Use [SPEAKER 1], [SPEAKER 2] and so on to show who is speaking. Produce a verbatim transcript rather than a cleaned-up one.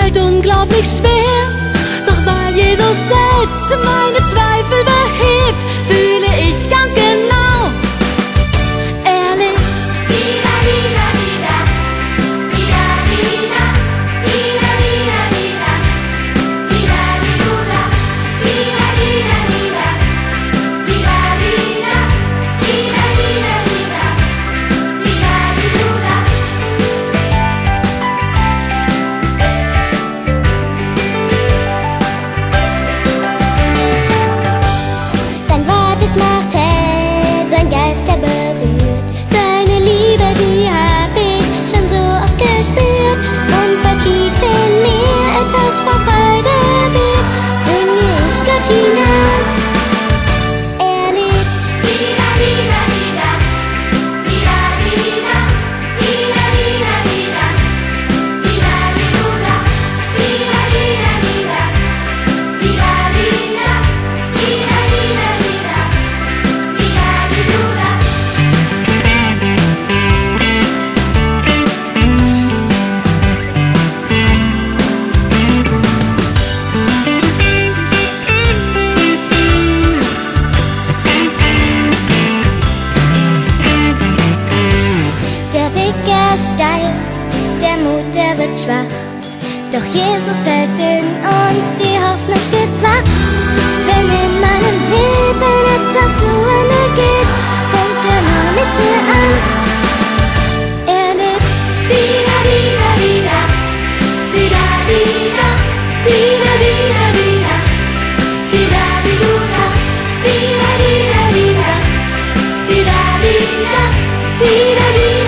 [SPEAKER 1] fällt unglaublich schwer. Doch weil Jesus selbst meine Zweifel behebt, fühle ich ganz genau, er lebt.
[SPEAKER 2] Vida, vida, vida, vida, vida, vida, vida, vida, vida, vida, vida, vida, vida, vida, vida, vida, vida, vida, vida.
[SPEAKER 3] Sein Wort ist Macht hält, sein Geist er berührt. Seine Liebe, die hab ich schon so oft gespürt. Und weil tief in mir etwas vor Freude weht, singe ich Gott hinaus, er lebt.
[SPEAKER 2] Vida, vida, vida, vida, vida, vida, vida, vida, vida, vida, vida, vida, vida, vida, vida, vida, vida, vida, vida, vida.
[SPEAKER 3] Der Weg er ist steil, der Mut der wird schwach. Doch Jesus hält in uns die Hoffnung stets wach. Wenn in meinem Leben etwas zu Ende geht, fängt er nur mit mir an, er lebt.
[SPEAKER 2] Vida, vida, vida, vida, vida, vida, vida, vida, vida, vida, vida, vida, vida, vida, vida, vida, vida.